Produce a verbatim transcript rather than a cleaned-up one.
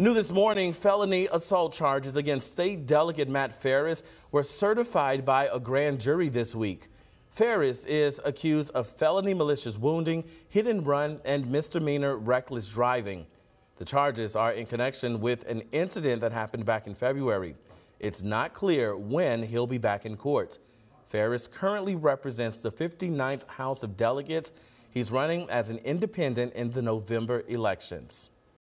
New this morning, felony assault charges against State Delegate Matt Fariss were certified by a grand jury this week. Fariss is accused of felony malicious wounding, hit and run, and misdemeanor reckless driving. The charges are in connection with an incident that happened back in February. It's not clear when he'll be back in court. Fariss currently represents the fifty-ninth House of Delegates. He's running as an independent in the November elections.